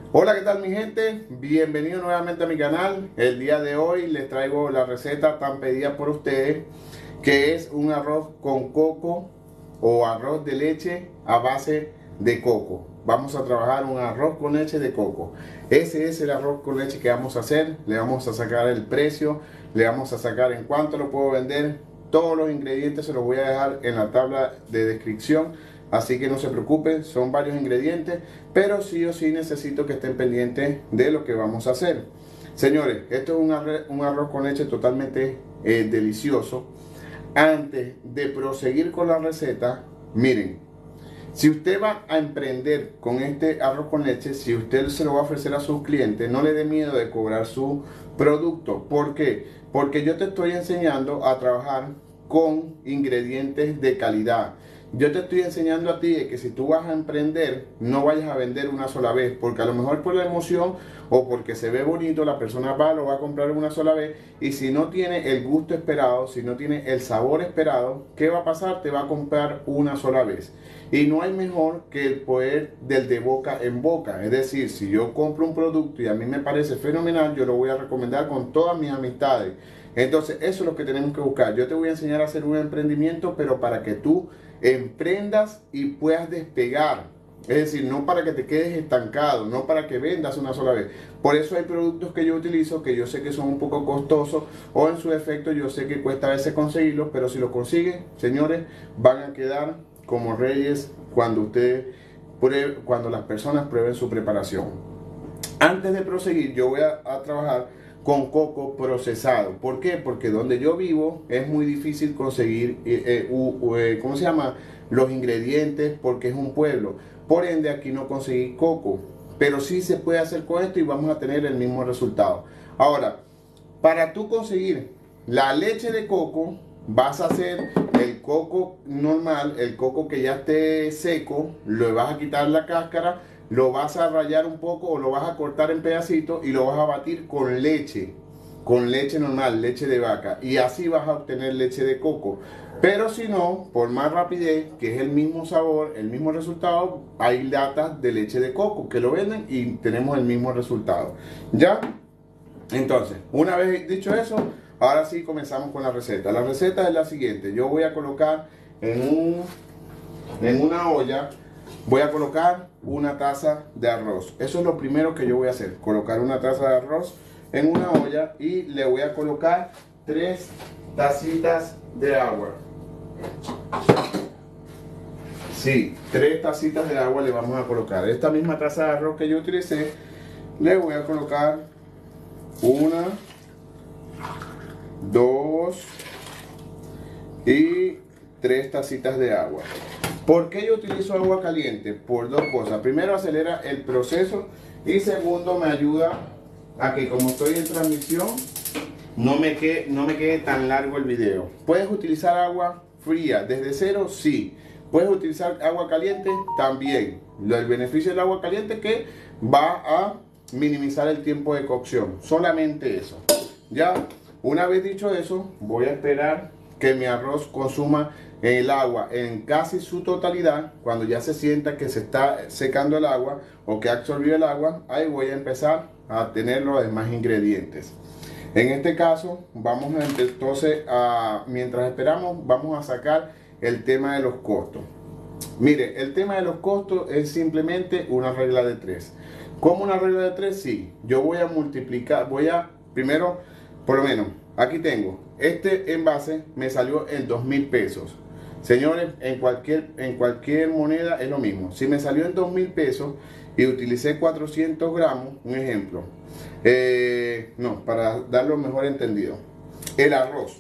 Hola, ¿qué tal mi gente? Bienvenido nuevamente a mi canal. El día de hoy les traigo la receta tan pedida por ustedes, que es un arroz con coco o arroz de leche a base de coco. Vamos a trabajar un arroz con leche de coco. Ese es el arroz con leche que vamos a hacer. Le vamos a sacar el precio, le vamos a sacar en cuánto lo puedo vender. Todos los ingredientes se los voy a dejar en la tabla de descripción, así que no se preocupen, son varios ingredientes, pero sí o sí necesito que estén pendientes de lo que vamos a hacer. Señores, esto es un arroz con leche totalmente delicioso. Antes de proseguir con la receta, miren, si usted va a emprender con este arroz con leche, si usted se lo va a ofrecer a sus clientes, no le dé miedo de cobrar su producto. ¿Por qué? Porque yo te estoy enseñando a trabajar con ingredientes de calidad. Yo te estoy enseñando a ti de que si tú vas a emprender, no vayas a vender una sola vez, porque a lo mejor por la emoción o porque se ve bonito, la persona lo va a comprar una sola vez, y si no tiene el gusto esperado, si no tiene el sabor esperado, ¿qué va a pasar? Te va a comprar una sola vez. Y no hay mejor que el poder del de boca en boca. Es decir, si yo compro un producto y a mí me parece fenomenal, yo lo voy a recomendar con todas mis amistades. Entonces, eso es lo que tenemos que buscar. Yo te voy a enseñar a hacer un emprendimiento, pero para que tú emprendas y puedas despegar. Es decir, no para que te quedes estancado, no para que vendas una sola vez. Por eso hay productos que yo utilizo que yo sé que son un poco costosos, o en su efecto yo sé que cuesta a veces conseguirlos, pero si los consiguen, señores, van a quedar como reyes cuando las personas prueben su preparación. Antes de proseguir, yo voy a trabajar con coco procesado. ¿Por qué? Porque donde yo vivo es muy difícil conseguir, ¿cómo se llama? Los ingredientes, porque es un pueblo. Por ende, aquí no conseguí coco. Pero sí se puede hacer con esto y vamos a tener el mismo resultado. Ahora, para tú conseguir la leche de coco, vas a hacer el coco normal, el coco que ya esté seco, le vas a quitar la cáscara, lo vas a rallar un poco o lo vas a cortar en pedacitos y lo vas a batir con leche normal, leche de vaca, y así vas a obtener leche de coco. Pero si no, por más rapidez, que es el mismo sabor, el mismo resultado, hay latas de leche de coco que lo venden y tenemos el mismo resultado. ¿Ya? Entonces, una vez dicho eso, ahora sí comenzamos con la receta. La receta es la siguiente. Yo voy a colocar en una olla, voy a colocar una taza de arroz. Eso es lo primero que yo voy a hacer. Colocar una taza de arroz en una olla y le voy a colocar 3 tacitas de agua. Sí, 3 tacitas de agua le vamos a colocar. Esta misma taza de arroz que yo utilicé, le voy a colocar 1, 2 y 3 tacitas de agua. ¿Por qué yo utilizo agua caliente? Por dos cosas. Primero, acelera el proceso, y segundo, me ayuda a que, como estoy en transmisión, no me quede tan largo el video. ¿Puedes utilizar agua fría desde cero? Sí. ¿Puedes utilizar agua caliente? También. El beneficio del agua caliente es que va a minimizar el tiempo de cocción. Solamente eso. Ya, una vez dicho eso, voy a esperar que mi arroz consuma el agua en casi su totalidad. Cuando ya se sienta que se está secando el agua o que ha absorbido el agua, ahí voy a empezar a tener los demás ingredientes. En este caso, vamos entonces mientras esperamos, vamos a sacar el tema de los costos. Mire, el tema de los costos es simplemente una regla de 3. ¿Cómo una regla de 3? Sí, yo voy a multiplicar, primero, por lo menos, aquí tengo, este envase me salió en 2.000 pesos. Señores, en cualquier moneda es lo mismo. Si me salió en 2.000 pesos y utilicé 400 gramos, un ejemplo, no, para darlo mejor entendido, el arroz.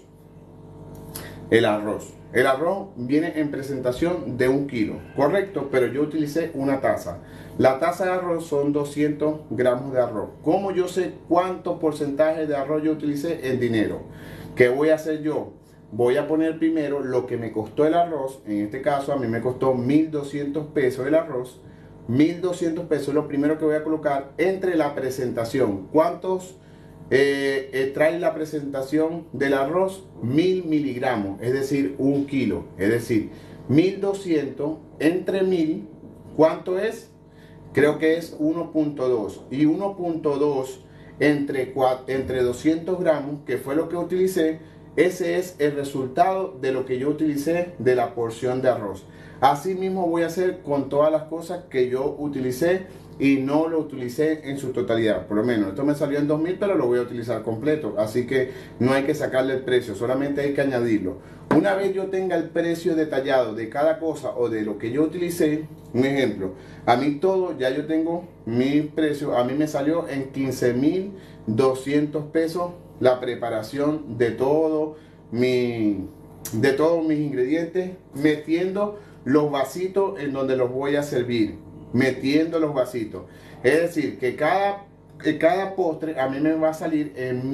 El arroz viene en presentación de 1 kilo, correcto, pero yo utilicé una taza. La taza de arroz son 200 gramos de arroz. ¿Cómo yo sé cuánto porcentaje de arroz yo utilicé en dinero? ¿Qué voy a hacer yo? Voy a poner primero lo que me costó el arroz. En este caso a mí me costó 1.200 pesos el arroz. 1.200 pesos es lo primero que voy a colocar entre la presentación. ¿Cuántos trae la presentación del arroz? 1.000 miligramos, es decir, 1 kilo. Es decir, 1.200 entre 1.000, ¿cuánto es? creo que es 1.2 y 1.2 entre 200 gramos, que fue lo que utilicé. Ese es el resultado de lo que yo utilicé de la porción de arroz. Así mismo voy a hacer con todas las cosas que yo utilicé y no lo utilicé en su totalidad. Por lo menos esto me salió en 2000, pero lo voy a utilizar completo. Así que no hay que sacarle el precio, solamente hay que añadirlo. Una vez yo tenga el precio detallado de cada cosa o de lo que yo utilicé, un ejemplo, a mí todo, ya yo tengo mi precio, a mí me salió en 15.200 pesos la preparación de todos mis ingredientes, metiendo los vasitos en donde los voy a servir, metiendo los vasitos. Es decir, que cada postre a mí me va a salir en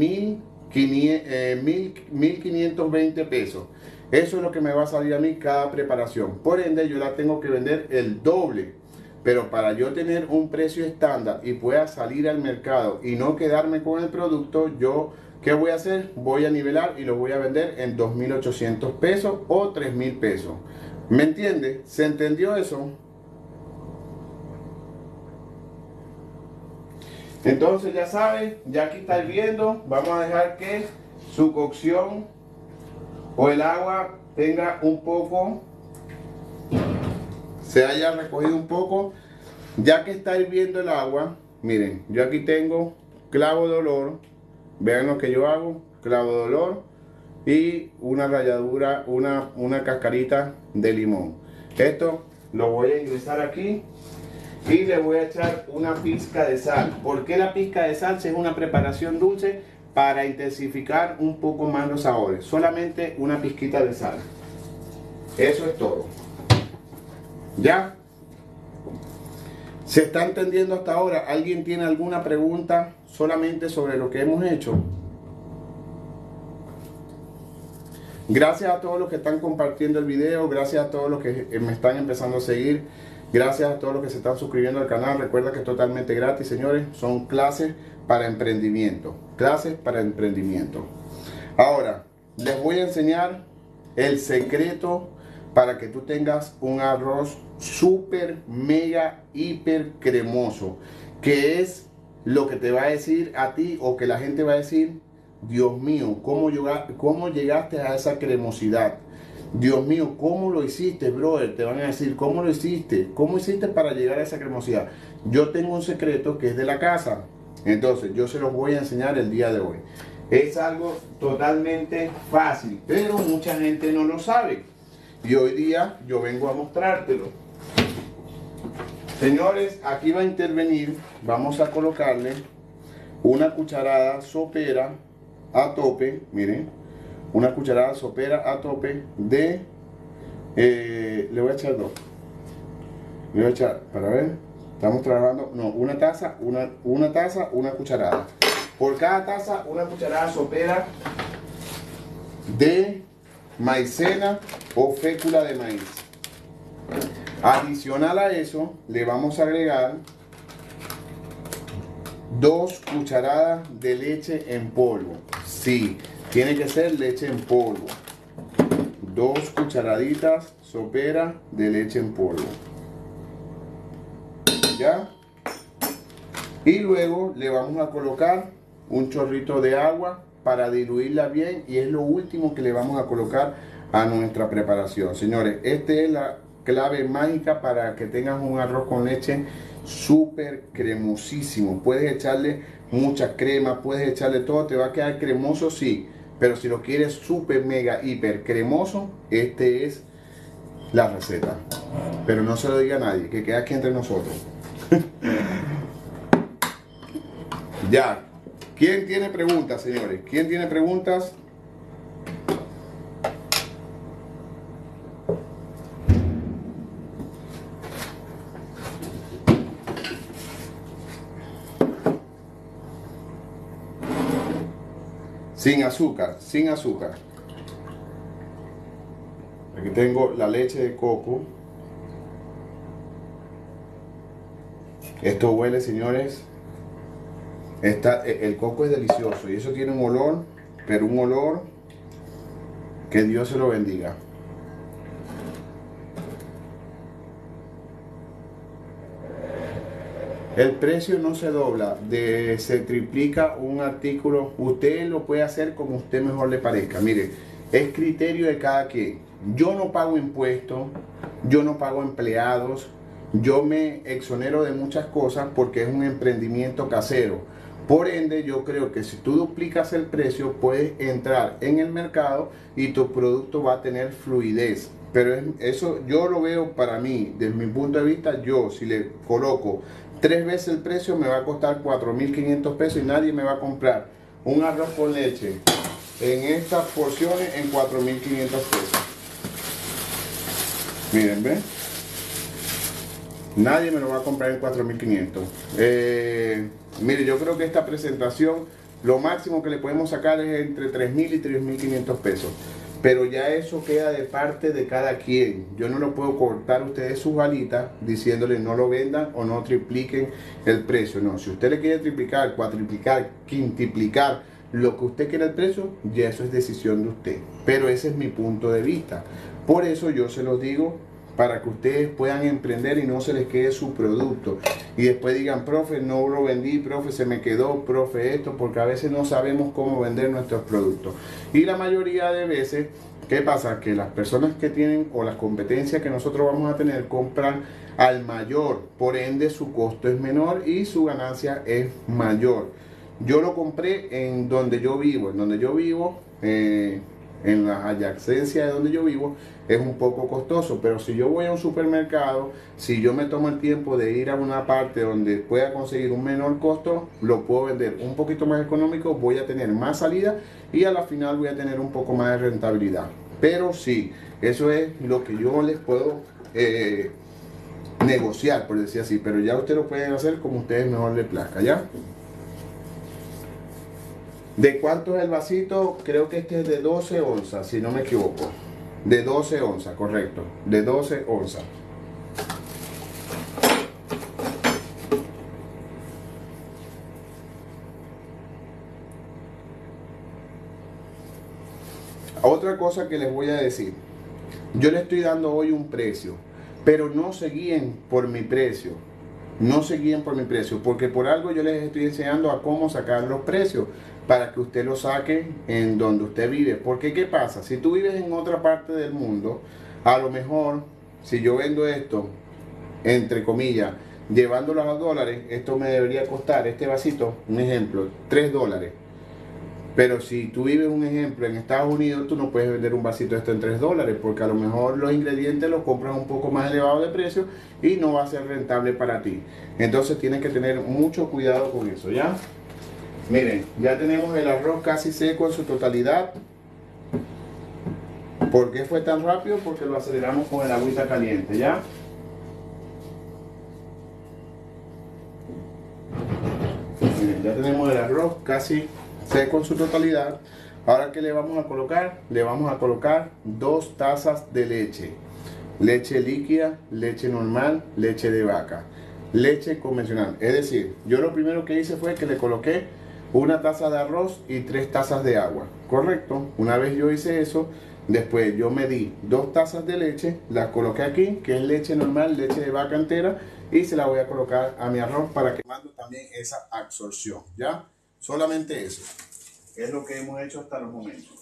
1.520 pesos. Eso es lo que me va a salir a mí cada preparación. Por ende, yo la tengo que vender el doble. Pero para yo tener un precio estándar y pueda salir al mercado y no quedarme con el producto, yo, ¿qué voy a hacer? Voy a nivelar y lo voy a vender en 2.800 pesos o 3.000 pesos. ¿Me entiende? ¿Se entendió eso? Entonces ya saben, ya aquí está hirviendo. Vamos a dejar que su cocción o el agua tenga un poco, se haya recogido un poco. Ya que está hirviendo el agua, miren, yo aquí tengo clavo de olor. Vean lo que yo hago: clavo de olor y una ralladura, una cascarita de limón. Esto lo voy a ingresar aquí y le voy a echar una pizca de sal. ¿Por qué la pizca de sal? Si es una preparación dulce, para intensificar un poco más los sabores. Solamente una pizquita de sal. Eso es todo. ¿Ya? ¿Se está entendiendo hasta ahora? ¿Alguien tiene alguna pregunta solamente sobre lo que hemos hecho? Gracias a todos los que están compartiendo el video, gracias a todos los que me están empezando a seguir, gracias a todos los que se están suscribiendo al canal. Recuerda que es totalmente gratis, señores. Son clases para emprendimiento. Clases para emprendimiento. Ahora, les voy a enseñar el secreto para que tú tengas un arroz súper, mega, hiper cremoso. Que es lo que te va a decir a ti, o que la gente va a decir: Dios mío, ¿cómo llegaste a esa cremosidad? Dios mío, ¿cómo lo hiciste, brother? Te van a decir: ¿cómo lo hiciste? ¿Cómo hiciste para llegar a esa cremosidad? Yo tengo un secreto que es de la casa. Entonces, yo se los voy a enseñar el día de hoy. Es algo totalmente fácil, pero mucha gente no lo sabe. Y hoy día yo vengo a mostrártelo. Señores, aquí va a intervenir, vamos a colocarle una cucharada sopera a tope, miren, una cucharada sopera a tope de, le voy a echar dos, le voy a echar, para ver, estamos trabajando, no, una taza, una cucharada. Por cada taza, una cucharada sopera de maicena o fécula de maíz. Adicional a eso, le vamos a agregar 2 cucharadas de leche en polvo. Sí, tiene que ser leche en polvo. 2 cucharaditas soperas de leche en polvo. ¿Ya? Y luego le vamos a colocar un chorrito de agua para diluirla bien, y es lo último que le vamos a colocar a nuestra preparación. Señores, esta es la clave mágica para que tengas un arroz con leche súper cremosísimo. Puedes echarle mucha crema, puedes echarle todo, te va a quedar cremoso, sí, pero si lo quieres súper mega hiper cremoso, este es la receta. Pero no se lo diga a nadie, que queda aquí entre nosotros. Ya. ¿Quién tiene preguntas, señores? ¿Quién tiene preguntas? Sin azúcar, sin azúcar. Aquí tengo la leche de coco. Esto huele, señores. El coco es delicioso y eso tiene un olor, pero un olor que Dios se lo bendiga. El precio no se dobla, se triplica un artículo. Usted lo puede hacer como usted mejor le parezca. Mire, es criterio de cada quien. Yo no pago impuestos, yo no pago empleados, yo me exonero de muchas cosas porque es un emprendimiento casero. Por ende, yo creo que si tú duplicas el precio, puedes entrar en el mercado y tu producto va a tener fluidez. Pero eso yo lo veo para mí, desde mi punto de vista, yo si le coloco 3 veces el precio me va a costar 4.500 pesos y nadie me va a comprar un arroz con leche en estas porciones en 4.500 pesos. Miren, ¿ven? Nadie me lo va a comprar en 4.500. Mire, yo creo que esta presentación, lo máximo que le podemos sacar es entre 3.000 y 3.500 pesos. Pero ya eso queda de parte de cada quien. Yo no lo puedo cortar a ustedes sus alitas diciéndoles no lo vendan o no tripliquen el precio. No, si usted le quiere triplicar, cuatriplicar, quintuplicar lo que usted quiera el precio, ya eso es decisión de usted. Pero ese es mi punto de vista. Por eso yo se los digo, para que ustedes puedan emprender y no se les quede su producto y después digan, profe, no lo vendí, profe, se me quedó, profe, esto, porque a veces no sabemos cómo vender nuestros productos. Y la mayoría de veces, ¿qué pasa? Que las personas que tienen o las competencias que nosotros vamos a tener compran al mayor, por ende su costo es menor y su ganancia es mayor. Yo lo compré en donde yo vivo, en la adyacencia de donde yo vivo, es un poco costoso, pero si yo voy a un supermercado, si yo me tomo el tiempo de ir a una parte donde pueda conseguir un menor costo, lo puedo vender un poquito más económico, voy a tener más salida y a la final voy a tener un poco más de rentabilidad. Pero sí, eso es lo que yo les puedo negociar, por decir así, pero ya ustedes lo pueden hacer como ustedes mejor les plazca, ¿ya? ¿De cuánto es el vasito? Creo que este es de 12 onzas, si no me equivoco. De 12 onzas, correcto. De 12 onzas. Otra cosa que les voy a decir. Yo le estoy dando hoy un precio, pero no se guíen por mi precio. No se guíen por mi precio, porque por algo yo les estoy enseñando a cómo sacar los precios para que usted los saque en donde usted vive. Porque ¿qué pasa? Si tú vives en otra parte del mundo, a lo mejor si yo vendo esto, entre comillas, llevándolo a dólares, esto me debería costar, este vasito, un ejemplo, $3. Pero si tú vives, un ejemplo, en Estados Unidos, tú no puedes vender un vasito de esto en $3, porque a lo mejor los ingredientes los compras un poco más elevado de precio y no va a ser rentable para ti. Entonces tienes que tener mucho cuidado con eso, ¿ya? Miren, ya tenemos el arroz casi seco en su totalidad. ¿Por qué fue tan rápido? Porque lo aceleramos con el agüita caliente, ¿ya? Miren, ya tenemos el arroz casi seco en su totalidad. Ahora, ¿qué le vamos a colocar? Le vamos a colocar 2 tazas de leche. Leche líquida, leche normal, leche de vaca, leche convencional. Es decir, yo lo primero que hice fue que le coloqué 1 taza de arroz y 3 tazas de agua. Correcto. Una vez yo hice eso, después yo medí 2 tazas de leche, las coloqué aquí, que es leche normal, leche de vaca entera, y se la voy a colocar a mi arroz para que mando también esa absorción, ¿ya? Solamente eso es lo que hemos hecho hasta los momentos.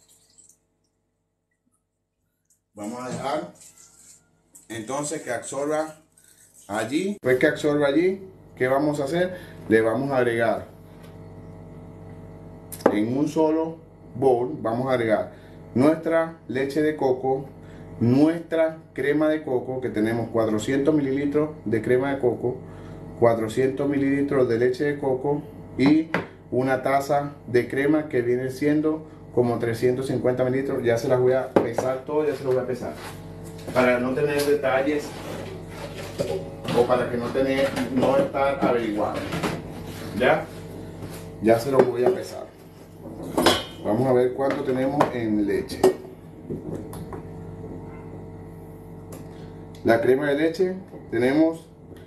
Vamos a dejar entonces que absorba allí. Después que absorba allí, ¿qué vamos a hacer? Le vamos a agregar en un solo bowl, vamos a agregar nuestra leche de coco, nuestra crema de coco, que tenemos 400 mililitros de crema de coco, 400 mililitros de leche de coco y 1 taza de crema, que viene siendo como 350 mililitros. Ya se las voy a pesar todo, ya se lo voy a pesar para no tener detalles o para que no estar averiguando. Ya se lo voy a pesar. Vamos a ver cuánto tenemos en leche. La crema de leche tenemos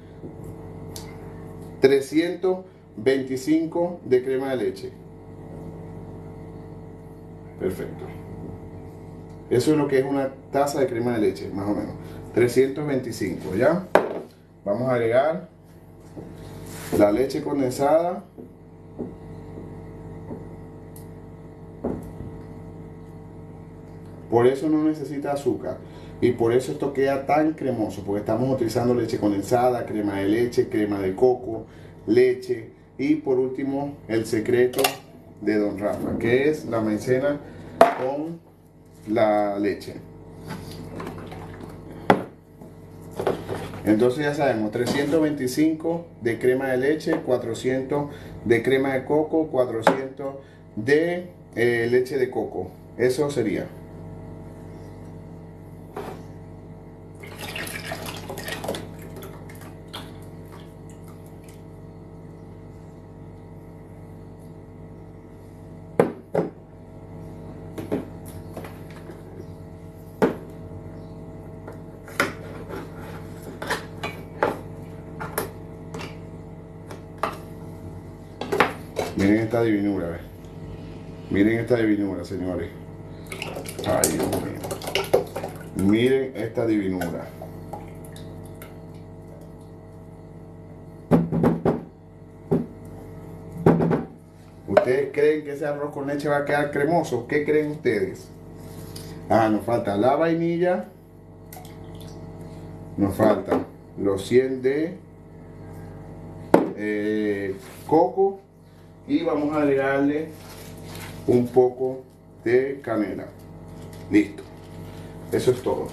325 de crema de leche. Perfecto. Eso es lo que es 1 taza de crema de leche, más o menos. 325, ¿ya? Vamos a agregar La leche condensada por eso no necesita azúcar y por eso esto queda tan cremoso, porque estamos utilizando leche condensada, crema de leche, crema de coco, leche y por último el secreto de Don Rafa, que es la maicena con la leche. Entonces ya sabemos, 325 de crema de leche, 400 de crema de coco, 400 de leche de coco. Eso sería. Miren esta divinura, ¿ves? Miren esta divinura, señores. Ay, Dios mío. Miren esta divinura. ¿Ustedes creen que ese arroz con leche va a quedar cremoso? ¿Qué creen ustedes? Ah, nos falta la vainilla. Nos faltan los 100 de coco. Y vamos a agregarle un poco de canela. Listo. Eso es todo.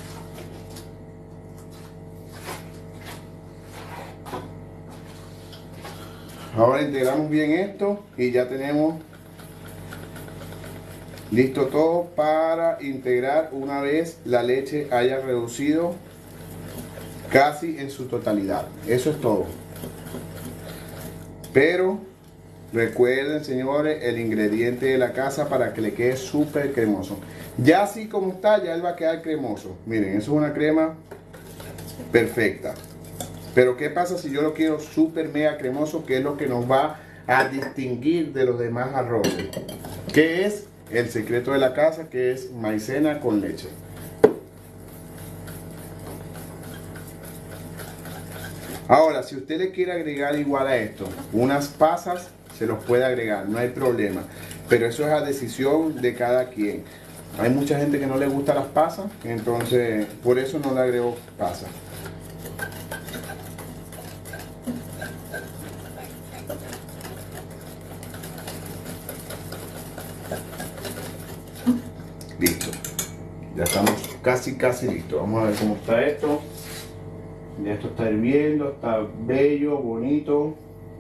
Ahora integramos bien esto y ya tenemos listo todo para integrar una vez la leche haya reducido casi en su totalidad. Eso es todo. Pero recuerden, señores, el ingrediente de la casa para que le quede súper cremoso. Ya así como está, ya él va a quedar cremoso. Miren, eso es una crema perfecta. Pero ¿qué pasa si yo lo quiero súper mega cremoso? Que es lo que nos va a distinguir de los demás arroces. ¿Qué es? El secreto de la casa, que es maicena con leche. Ahora, si usted le quiere agregar igual a esto unas pasas, se los puede agregar, no hay problema. Pero eso es a decisión de cada quien. Hay mucha gente que no le gusta las pasas, entonces por eso no le agrego pasas. Listo. Ya estamos casi listos. Vamos a ver cómo está esto. Ya esto está hirviendo, está bello, bonito.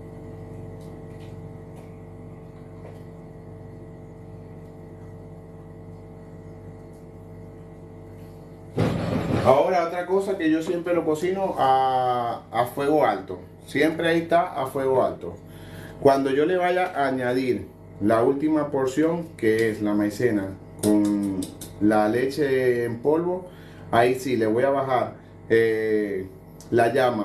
Ahora otra cosa que yo siempre lo cocino a fuego alto. Siempre ahí está a fuego alto. Cuando yo le vaya a añadir la última porción, que es la maicena con la leche en polvo, ahí sí le voy a bajar la llama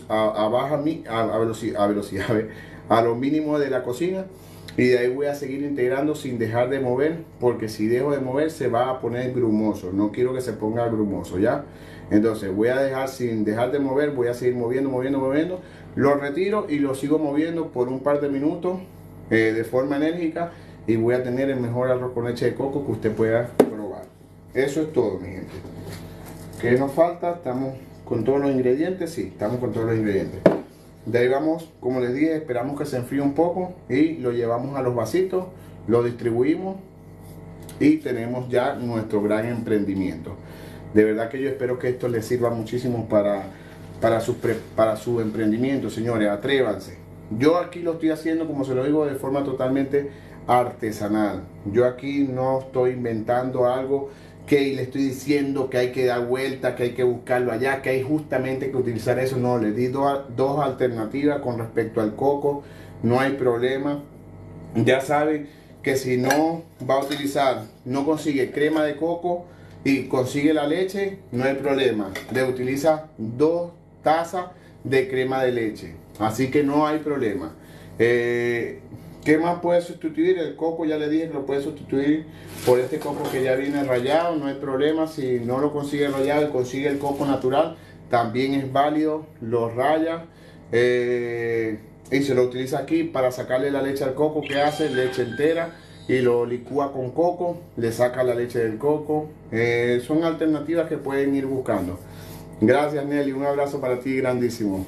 a lo mínimo de la cocina, y de ahí voy a seguir integrando sin dejar de mover, porque si dejo de mover se va a poner grumoso. No quiero que se ponga grumoso, ¿ya? Entonces voy a dejar sin dejar de mover, voy a seguir moviendo. Lo retiro y lo sigo moviendo por un par de minutos de forma enérgica, y voy a tener el mejor arroz con leche de coco que usted pueda probar. Eso es todo, mi gente. ¿Qué nos falta? ¿Estamos con todos los ingredientes? Sí, estamos con todos los ingredientes. De ahí vamos, como les dije, esperamos que se enfríe un poco y lo llevamos a los vasitos, lo distribuimos y tenemos ya nuestro gran emprendimiento. De verdad que yo espero que esto les sirva muchísimo para su emprendimiento, señores. Atrévanse. Yo aquí lo estoy haciendo, como se lo digo, de forma totalmente artesanal. Yo aquí no estoy inventando algo que le estoy diciendo que hay que dar vuelta, que hay que buscarlo allá, que hay justamente que utilizar eso. No, les di dos alternativas con respecto al coco. No hay problema. Ya saben que si no va a utilizar, no consigue crema de coco y consigue la leche, no hay problema. Le utiliza 2 tazas de crema de leche. Así que no hay problema. ¿Qué más puede sustituir? El coco, ya le dije que lo puede sustituir por este coco que ya viene rallado. No hay problema. Si no lo consigue rallado y consigue el coco natural, también es válido. Lo raya. y se lo utiliza aquí para sacarle la leche al coco. Que hace? Leche entera y lo licúa con coco, le saca la leche del coco. Son alternativas que pueden ir buscando. Gracias, Nelly, un abrazo para ti grandísimo.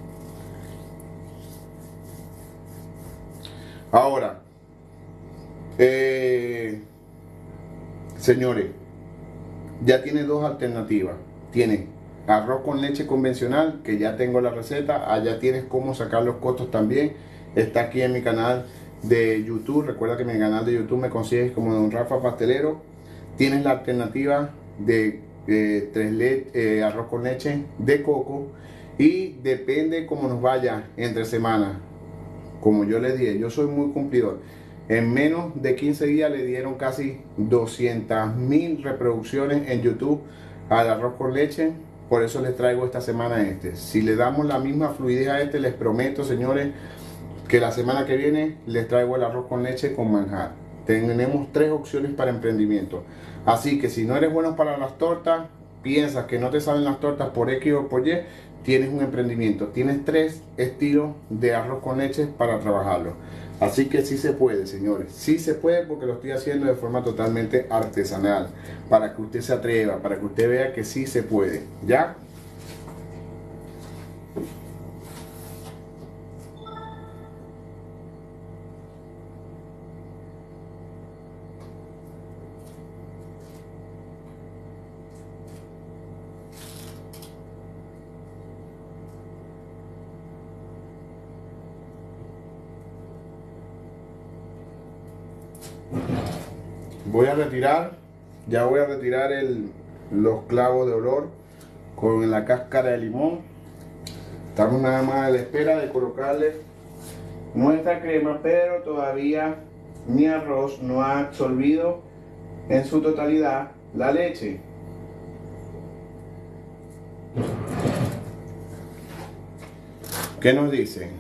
Ahora, señores, ya tiene dos alternativas. Tiene arroz con leche convencional, que ya tengo la receta. Allá tienes cómo sacar los costos también. Está aquí en mi canal de YouTube. Recuerda que en mi canal de YouTube me consigues como Don Rafa Pastelero. Tienes la alternativa de arroz con leche de coco. Y depende cómo nos vaya entre semanas. Como yo les dije, yo soy muy cumplidor. En menos de 15 días le dieron casi 200.000 reproducciones en YouTube al arroz con leche. Por eso les traigo esta semana este. Si le damos la misma fluidez a este, les prometo, señores, que la semana que viene les traigo el arroz con leche con manjar. Tenemos 3 opciones para emprendimiento. Así que si no eres bueno para las tortas, piensas que no te salen las tortas por X o por Y, tienes un emprendimiento. Tienes 3 estilos de arroz con leche para trabajarlo. Así que sí se puede, señores. Sí se puede, porque lo estoy haciendo de forma totalmente artesanal. Para que usted se atreva, para que usted vea que sí se puede. ¿Ya? Voy a retirar, ya voy a retirar los clavos de olor con la cáscara de limón. Estamos nada más a la espera de colocarle nuestra crema, pero todavía mi arroz no ha absorbido en su totalidad la leche. ¿Qué nos dicen?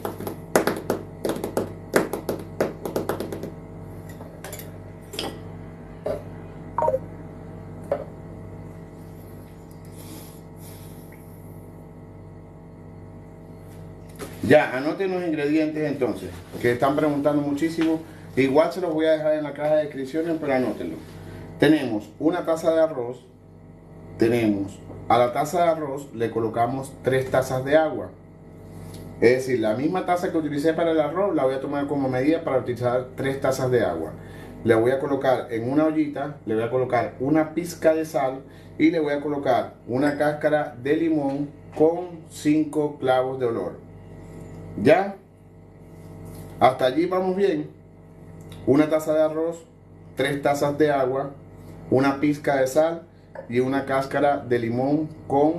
Ya, anoten los ingredientes entonces, que están preguntando muchísimo. Igual se los voy a dejar en la caja de descripciones, pero anótenlo. Tenemos una taza de arroz. A la taza de arroz le colocamos 3 tazas de agua. Es decir, la misma taza que utilicé para el arroz la voy a tomar como medida para utilizar 3 tazas de agua. Le voy a colocar en una ollita, le voy a colocar una pizca de sal y le voy a colocar una cáscara de limón con 5 clavos de olor. ¿Ya? Hasta allí vamos bien. Una taza de arroz, 3 tazas de agua, una pizca de sal y una cáscara de limón con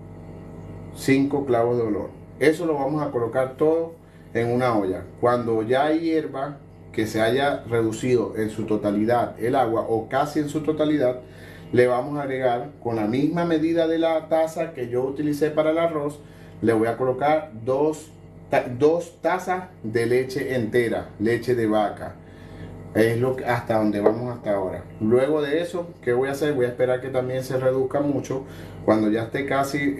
5 clavos de olor. Eso lo vamos a colocar todo en una olla. Cuando ya hierva, que se haya reducido en su totalidad el agua o casi en su totalidad, le vamos a agregar con la misma medida de la taza que yo utilicé para el arroz. Le voy a colocar 2 tazas de leche entera, leche de vaca. Es lo que, hasta donde vamos hasta ahora. Luego de eso, ¿qué voy a hacer? Voy a esperar que también se reduzca mucho. Cuando ya esté casi,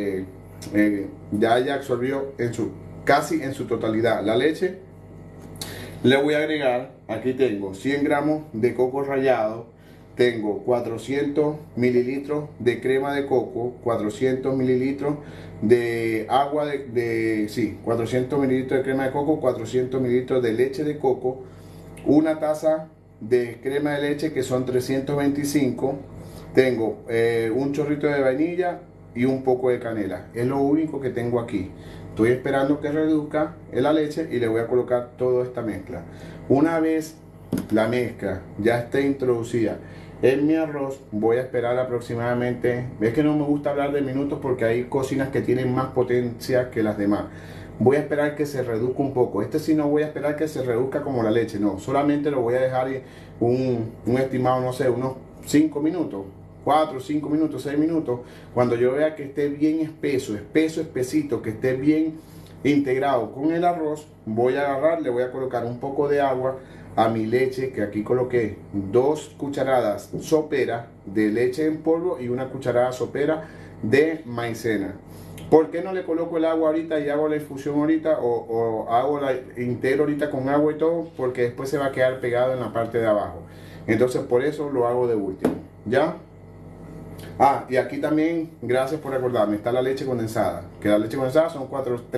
ya haya absorbido casi en su totalidad la leche, le voy a agregar, aquí tengo 100 gramos de coco rallado, tengo 400 mililitros de crema de coco, 400 mililitros de agua 400 mililitros de crema de coco, 400 mililitros de leche de coco, una taza de crema de leche que son 325, tengo un chorrito de vainilla y un poco de canela. Es lo único que tengo aquí. Estoy esperando que reduzca la leche y le voy a colocar toda esta mezcla. Una vez la mezcla ya esté introducida en mi arroz, voy a esperar aproximadamente, es que no me gusta hablar de minutos porque hay cocinas que tienen más potencia que las demás. Voy a esperar que se reduzca un poco. Este sí no voy a esperar que se reduzca como la leche, no. Solamente lo voy a dejar un estimado, no sé, unos 5 minutos. 4, 5 minutos, 6 minutos. Cuando yo vea que esté bien espesito, que esté bien integrado con el arroz, voy a agarrar, le voy a colocar un poco de agua a mi leche, que aquí coloqué 2 cucharadas soperas de leche en polvo y una cucharada sopera de maicena. ¿Por qué no le coloco el agua ahorita y hago la infusión ahorita o hago la integro ahorita con agua y todo? Porque después se va a quedar pegado en la parte de abajo. Entonces por eso lo hago de último. ¿Ya? Ah, y aquí también, gracias por recordarme, está la leche condensada. Que la leche condensada son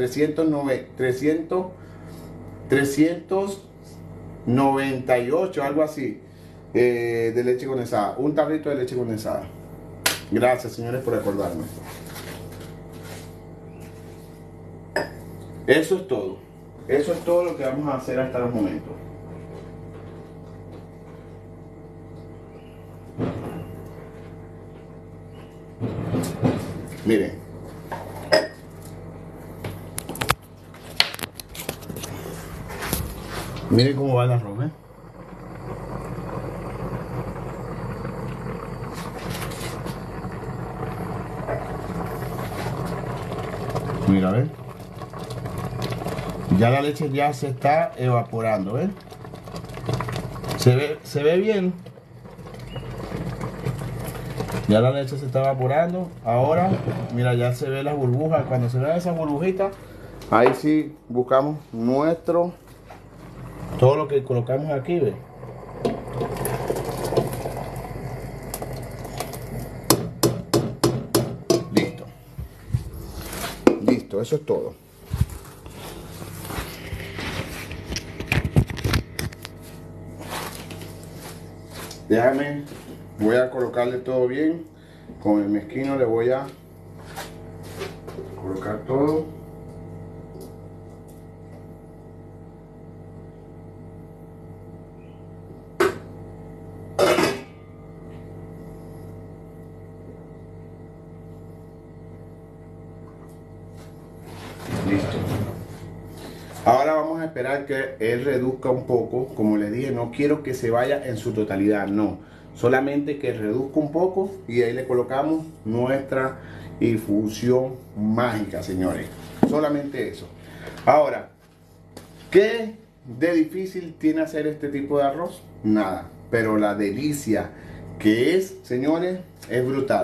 398, algo así, de leche condensada. Un tarrito de leche condensada. Gracias, señores, por recordarme. Eso es todo. Eso es todo lo que vamos a hacer hasta el momento. Miren. Miren cómo va el arroz, ¿eh? Mira, a ver. Ya la leche ya se está evaporando, ¿ves? Se ve bien. Ya la leche se está evaporando. Ahora, mira, ya se ve las burbujas. Cuando se vean esas burbujitas, ahí sí buscamos todo lo que colocamos aquí, ¿ves? Listo. Listo, eso es todo. Déjame, voy a colocarle todo bien. Con el mezquino le voy a colocar todo. Listo. Ahora vamos a esperar que él reduzca un poco. Como les dije, no quiero que se vaya en su totalidad, no. Solamente que reduzca un poco y ahí le colocamos nuestra infusión mágica, señores. Solamente eso. Ahora, ¿qué de difícil tiene hacer este tipo de arroz? Nada. Pero la delicia que es, señores, es brutal.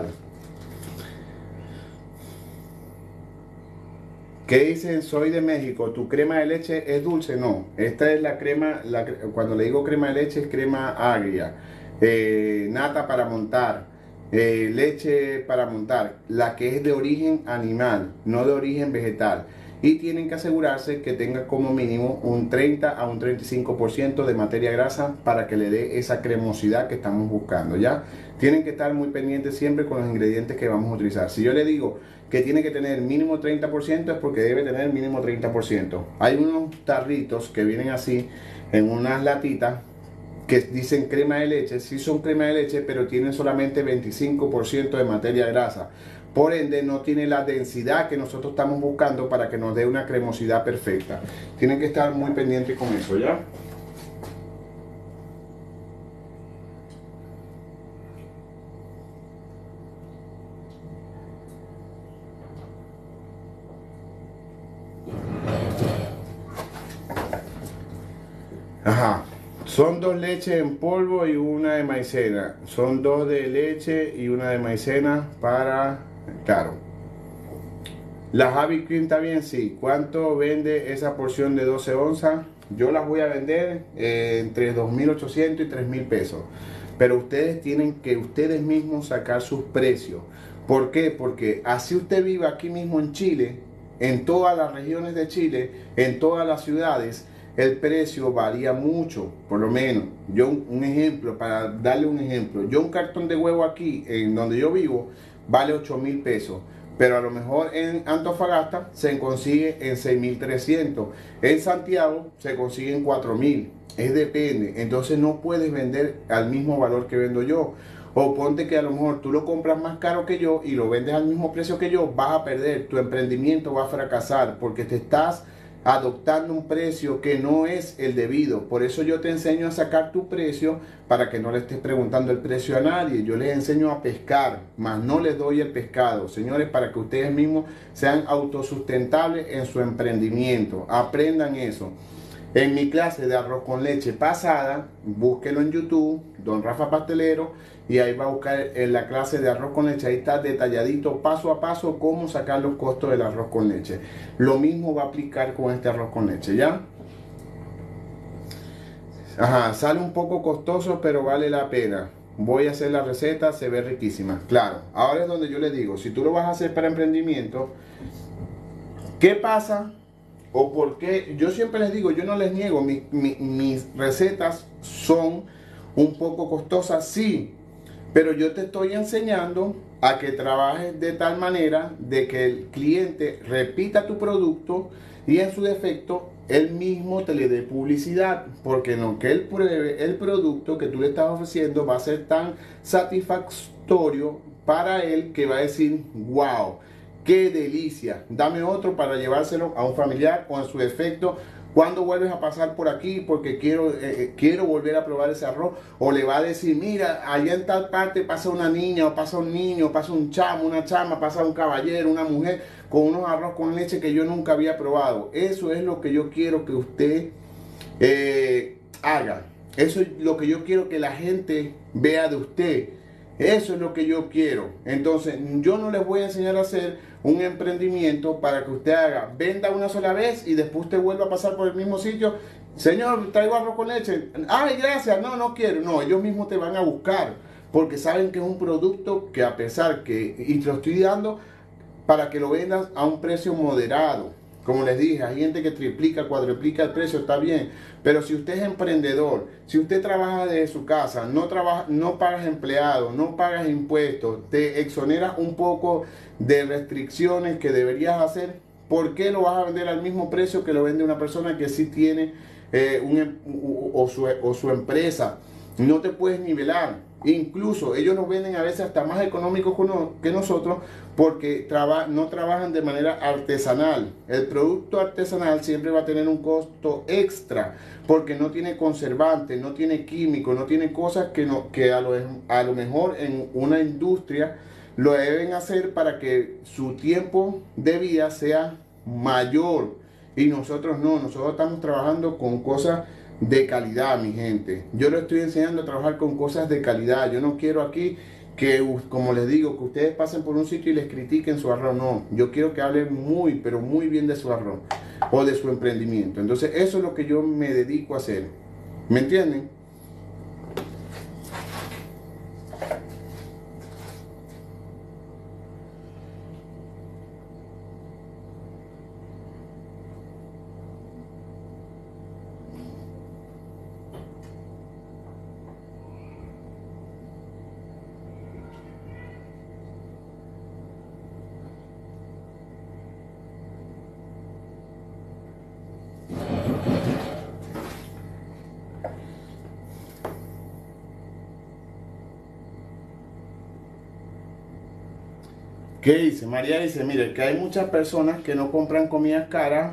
¿Qué dicen? Soy de México, ¿tu crema de leche es dulce? No, esta es la crema, cuando le digo crema de leche es crema agria, nata para montar, leche para montar, la que es de origen animal, no de origen vegetal. Y tienen que asegurarse que tenga como mínimo un 30 a un 35% de materia grasa para que le dé esa cremosidad que estamos buscando, ¿ya? Tienen que estar muy pendientes siempre con los ingredientes que vamos a utilizar. Si yo le digo que tiene que tener mínimo 30% es porque debe tener mínimo 30%. Hay unos tarritos que vienen así en unas latitas que dicen crema de leche, sí son crema de leche, pero tienen solamente 25% de materia grasa. Por ende, no tiene la densidad que nosotros estamos buscando para que nos dé una cremosidad perfecta. Tienen que estar muy pendientes con eso, ¿ya? Ajá. Son 2 leches en polvo y una de maicena. Son 2 de leche y una de maicena para... Claro. ¿La Javi Cream está bien? Sí. ¿Cuánto vende esa porción de 12 onzas? Yo las voy a vender entre 2.800 y 3.000 pesos. Pero ustedes tienen que ustedes mismos sacar sus precios. ¿Por qué? Porque así usted vive aquí mismo en Chile, en todas las regiones de Chile, en todas las ciudades, el precio varía mucho, por lo menos. Yo, un ejemplo, para darle un ejemplo, yo un cartón de huevo aquí, en donde yo vivo, vale 8.000 pesos. Pero a lo mejor en Antofagasta se consigue en 6.300. En Santiago se consigue en 4.000. Es depende. Entonces no puedes vender al mismo valor que vendo yo. O ponte que a lo mejor tú lo compras más caro que yo y lo vendes al mismo precio que yo, vas a perder. Tu emprendimiento va a fracasar porque te estás adoptando un precio que no es el debido. Por eso yo te enseño a sacar tu precio para que no le estés preguntando el precio a nadie. Yo les enseño a pescar, mas no les doy el pescado, señores, para que ustedes mismos sean autosustentables en su emprendimiento. Aprendan eso. En mi clase de arroz con leche pasada, búsquelo en YouTube, Don Rafa Pastelero, y ahí va a buscar en la clase de arroz con leche. Ahí está detalladito, paso a paso, cómo sacar los costos del arroz con leche. Lo mismo va a aplicar con este arroz con leche, ¿ya? Ajá, sale un poco costoso, pero vale la pena. Voy a hacer la receta, se ve riquísima. Claro, ahora es donde yo le digo, si tú lo vas a hacer para emprendimiento, ¿qué pasa? O por qué, yo siempre les digo, yo no les niego, mis recetas son un poco costosas, sí, pero yo te estoy enseñando a que trabajes de tal manera de que el cliente repita tu producto y en su defecto él mismo te le dé publicidad, porque no que él pruebe el producto que tú le estás ofreciendo va a ser tan satisfactorio para él que va a decir, wow, qué delicia, dame otro para llevárselo a un familiar o en su defecto, cuando vuelves a pasar por aquí porque quiero volver a probar ese arroz, o le va a decir, mira, allá en tal parte pasa una niña o pasa un niño, pasa un chamo, una chama, pasa un caballero, una mujer con unos arroz con leche que yo nunca había probado. Eso es lo que yo quiero que usted haga. Eso es lo que yo quiero que la gente vea de usted. Eso es lo que yo quiero. Entonces, yo no les voy a enseñar a hacer un emprendimiento para que usted haga, venda una sola vez y después usted vuelva a pasar por el mismo sitio. Señor, traigo arroz con leche. Ay, gracias. No, no quiero. No, ellos mismos te van a buscar porque saben que es un producto que a pesar que, y te lo estoy dando para que lo vendas a un precio moderado. Como les dije, hay gente que triplica, cuadruplica el precio, está bien. Pero si usted es emprendedor, si usted trabaja desde su casa, no pagas empleados, no pagas impuestos, te exoneras un poco de restricciones que deberías hacer, ¿por qué lo vas a vender al mismo precio que lo vende una persona que sí tiene su empresa? No te puedes nivelar. Incluso ellos nos venden a veces hasta más económicos que nosotros porque no trabajan de manera artesanal. El producto artesanal siempre va a tener un costo extra porque no tiene conservantes, no tiene químicos, no tiene cosas que a lo mejor en una industria lo deben hacer para que su tiempo de vida sea mayor. Y nosotros no, nosotros estamos trabajando con cosas de calidad, mi gente. Yo les estoy enseñando a trabajar con cosas de calidad. Yo no quiero aquí que, como les digo, que ustedes pasen por un sitio y les critiquen su arroz. No, yo quiero que hablen muy, pero muy bien de su arroz o de su emprendimiento. Entonces, eso es lo que yo me dedico a hacer. ¿Me entienden? ¿Qué dice? María dice, mire, que hay muchas personas que no compran comidas caras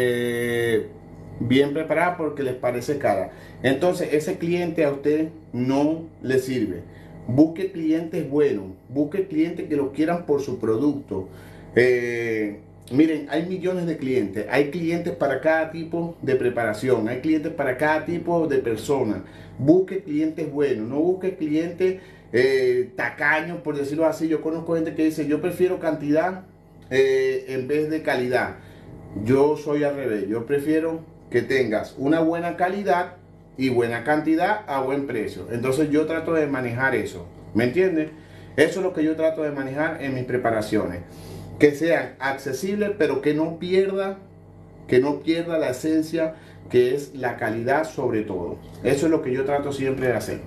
bien preparadas porque les parece cara. Entonces, ese cliente a usted no le sirve. Busque clientes buenos, busque clientes que lo quieran por su producto. Miren, hay millones de clientes. Hay clientes para cada tipo de preparación. Hay clientes para cada tipo de persona. Busque clientes buenos, no busque clientes tacaños, por decirlo así. Yo conozco gente que dice, yo prefiero cantidad en vez de calidad. Yo soy al revés. Yo prefiero que tengas una buena calidad y buena cantidad a buen precio. Entonces yo trato de manejar eso. ¿Me entiendes? Eso es lo que yo trato de manejar en mis preparaciones. Que sean accesibles, pero que no pierda la esencia, que es la calidad sobre todo. Eso es lo que yo trato siempre de hacer.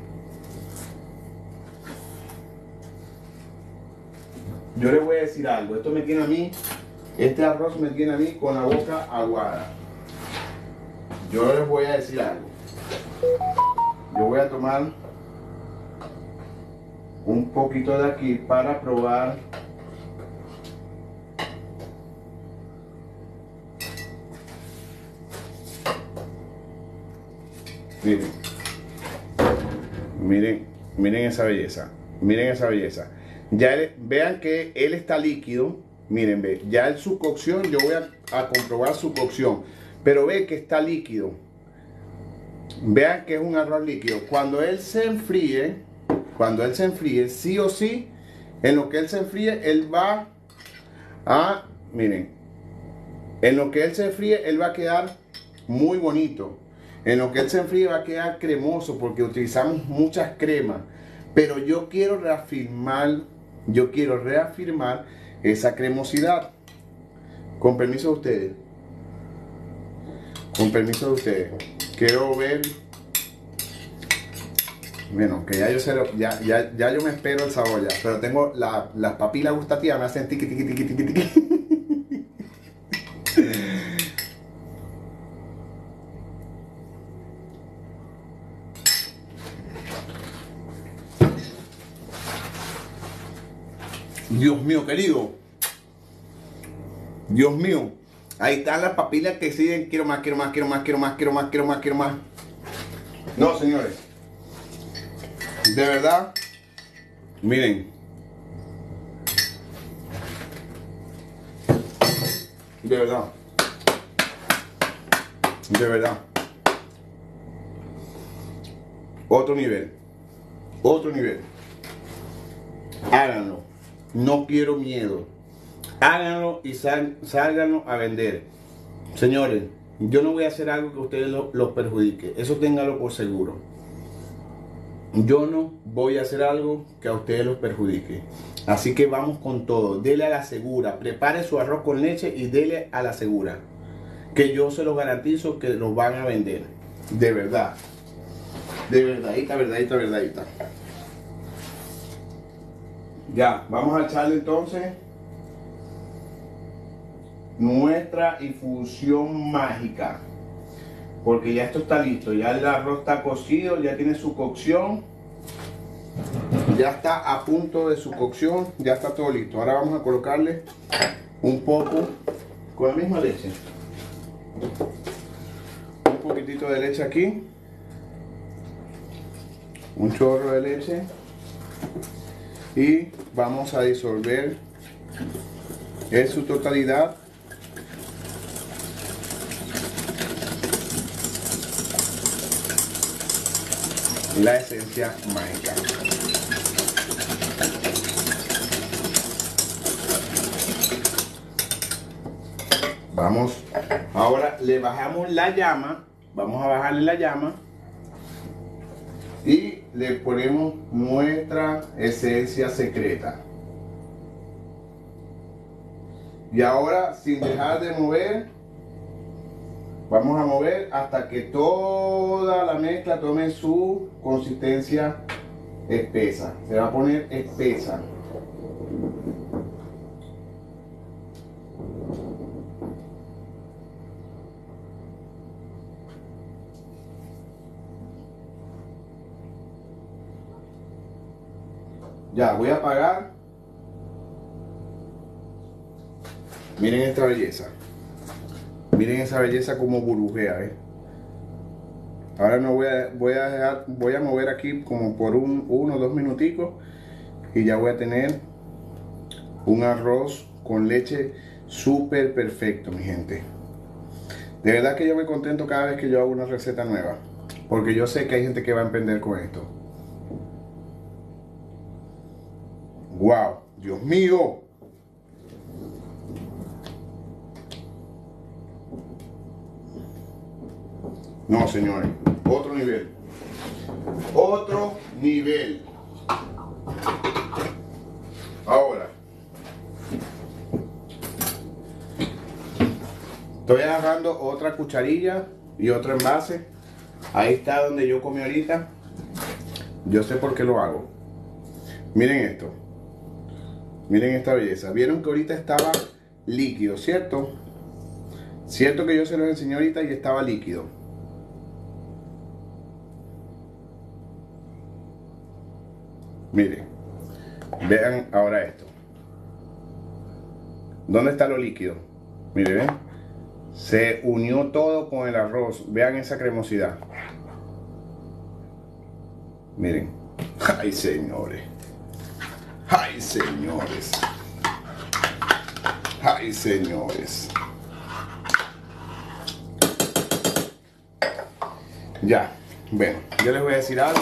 Yo les voy a decir algo. Esto me tiene a mí, este arroz me tiene a mí con la boca aguada. Yo les voy a decir algo. Yo voy a tomar un poquito de aquí para probar. Miren, miren esa belleza, miren esa belleza. Vean que él está líquido, miren, ve, ya en su cocción, yo voy a comprobar su cocción, pero ve que está líquido. Vean que es un arroz líquido. Cuando él se enfríe, sí o sí, en lo que él se enfríe, él va a, miren, en lo que él se enfríe, él va a quedar muy bonito. En lo que él se enfríe va a quedar cremoso porque utilizamos muchas cremas. Pero yo quiero reafirmar esa cremosidad. Con permiso de ustedes. Con permiso de ustedes. Quiero ver. Bueno, que ya yo sé ya yo me espero el sabor ya. Pero tengo las papilas gustativas, me hacen tiqui tiqui tiqui tiqui tiqui. Dios mío, querido. Dios mío. Ahí están las papilas que siguen. Quiero más, quiero más, quiero más, quiero más, quiero más, quiero más, quiero más. No, señores. De verdad. Miren. De verdad. De verdad. Otro nivel. Otro nivel. Háganlo. No quiero miedo. Háganlo y sálganlo a vender. Señores, yo no voy a hacer algo que ustedes los perjudique. Eso ténganlo por seguro. Yo no voy a hacer algo que a ustedes los perjudique. Así que vamos con todo. Dele a la segura. Prepare su arroz con leche y dele a la segura. Que yo se los garantizo que los van a vender. De verdad. De verdadita, verdadita, verdadita. Ya, vamos a echarle entonces nuestra infusión mágica. Porque ya esto está listo. Ya el arroz está cocido, ya tiene su cocción. Ya está a punto de su cocción. Ya está todo listo. Ahora vamos a colocarle un poco con la misma leche. Un poquitito de leche aquí. Un chorro de leche. Y vamos a disolver en su totalidad la esencia mágica. Vamos, ahora le bajamos la llama, vamos a bajarle la llama y le ponemos nuestra esencia secreta. Y ahora, sin dejar de mover, vamos a mover hasta que toda la mezcla tome su consistencia espesa. Se va a poner espesa. Ya, voy a apagar. Miren esta belleza. Miren esa belleza como burbujea, Ahora no voy a mover aquí como por uno o dos minuticos y ya voy a tener un arroz con leche súper perfecto, mi gente. De verdad que yo me contento cada vez que yo hago una receta nueva, porque yo sé que hay gente que va a emprender con esto. ¡Wow! ¡Dios mío! No, señores. Otro nivel. Otro nivel. Ahora. Estoy agarrando otra cucharilla y otro envase. Ahí está donde yo comí ahorita. Yo sé por qué lo hago. Miren esto. Miren esta belleza. Vieron que ahorita estaba líquido, ¿cierto? Cierto que yo se los enseñé ahorita y estaba líquido. Miren. Vean ahora esto. ¿Dónde está lo líquido? Miren, ¿ven? Se unió todo con el arroz. Vean esa cremosidad. Miren. ¡Ay, señores! ¡Ay, señores! ¡Ay, señores! Ya. Bueno, yo les voy a decir algo.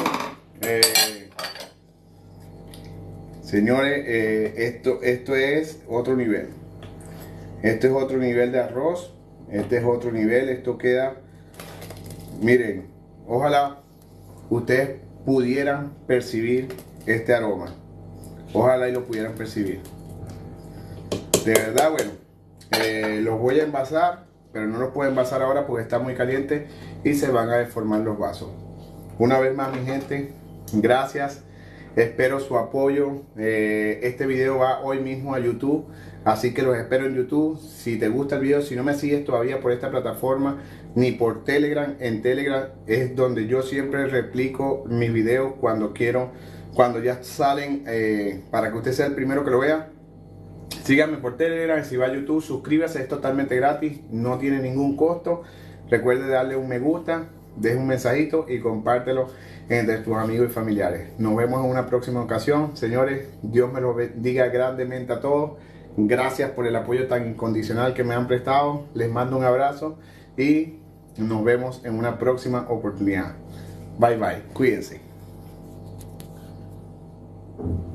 Señores, esto es otro nivel. Este es otro nivel de arroz. Este es otro nivel. Esto queda... Miren, ojalá ustedes pudieran percibir este aroma. Ojalá y lo pudieran percibir. De verdad, bueno, los voy a envasar, pero no los puedo envasar ahora porque está muy caliente y se van a deformar los vasos. Una vez más, mi gente, gracias. Espero su apoyo. Este video va hoy mismo a YouTube, así que los espero en YouTube. Si te gusta el video, si no me sigues todavía por esta plataforma ni por Telegram, en Telegram es donde yo siempre replico mis videos cuando quiero, cuando ya salen, para que usted sea el primero que lo vea. Síganme por Telegram. Si va a YouTube, suscríbase, es totalmente gratis, no tiene ningún costo. Recuerde darle un me gusta, deje un mensajito y compártelo entre tus amigos y familiares. Nos vemos en una próxima ocasión. Señores, Dios me lo bendiga grandemente a todos. Gracias por el apoyo tan incondicional que me han prestado. Les mando un abrazo y nos vemos en una próxima oportunidad. Bye bye, cuídense.